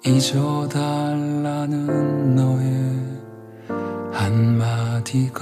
잊어달라는 너의 한마디가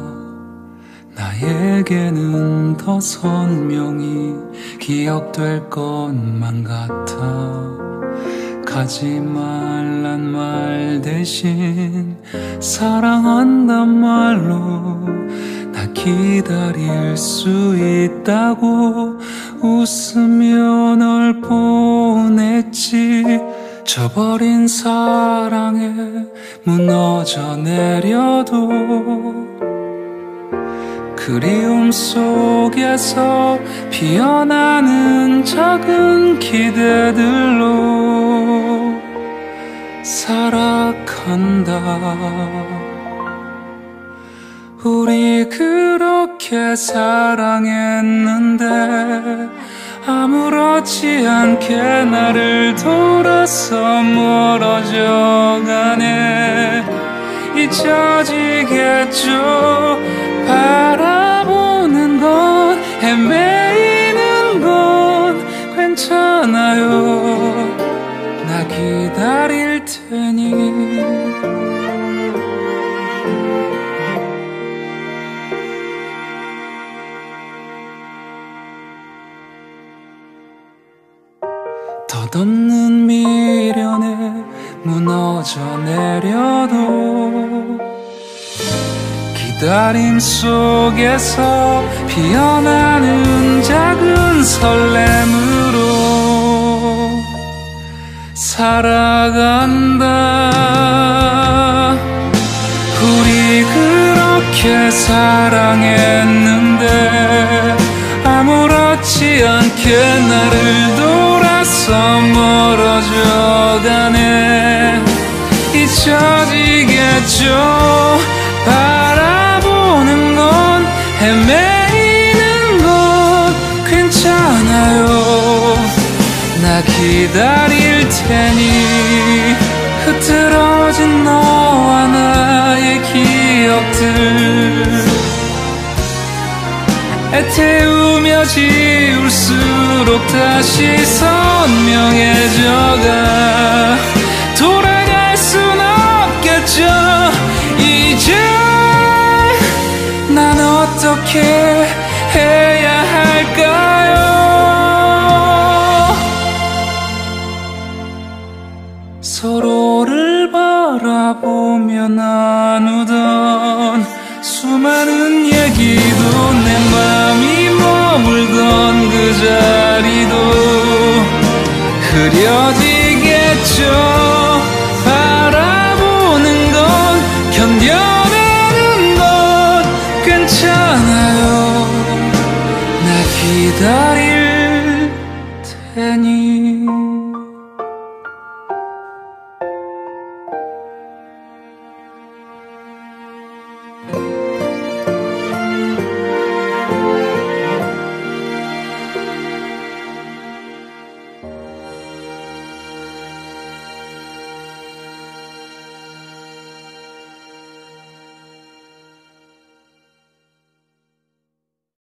나에게는 더 선명히 기억될 것만 같아. 가지 말란 말 대신 사랑한단 말로 나 기다릴 수 있다고 웃으며 널 보냈지. 저버린 사랑에 무너져 내려도 그리움 속에서 피어나는 작은 기대들로 살아간다. 우리 그렇게 사랑했는데 아무렇지 않게 나를 돌아서 멀어져 가네. 잊혀지겠죠. 바라보는 건 헤매이는 건 괜찮아요. 나 기다릴 테니. 덧없는 미련에 무너져 내려도 기다림 속에서 피어나는 작은 설렘으로 살아간다. 우리 그렇게 사랑했는데 아무렇지 않게 나를 돌아서 멀어져 가네. 잊혀지겠죠. 바라보는 건 헤매이는 건 괜찮아요. 나 기다릴 테니. 흐트러진 너와 나의 기억들 애태우며 지울수록 다시 선명해져가. 돌아갈 순 없겠죠. 이제 난 어떻게 해야 할까요? 서로를 바라보며 나누던 수많은 얘기도 내 맘이 머물던 그 자리도 흐려지겠죠. 바라보는 건 견뎌내는 건 괜찮아요. 나 기다릴